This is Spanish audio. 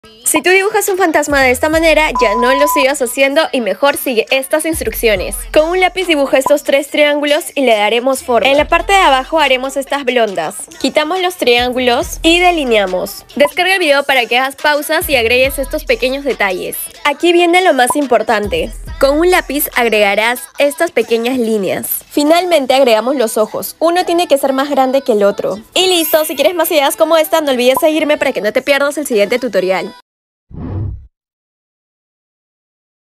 Si tú dibujas un fantasma de esta manera, ya no lo sigas haciendo y mejor sigue estas instrucciones. Con un lápiz dibuja estos 3 triángulos y le daremos forma. En la parte de abajo haremos estas blondas. Quitamos los triángulos y delineamos. Descarga el video para que hagas pausas y agregues estos pequeños detalles. Aquí viene lo más importante. Con un lápiz agregarás estas pequeñas líneas. Finalmente agregamos los ojos. Uno tiene que ser más grande que el otro. Y listo, si quieres más ideas como esta, no olvides seguirme para que no te pierdas el siguiente tutorial.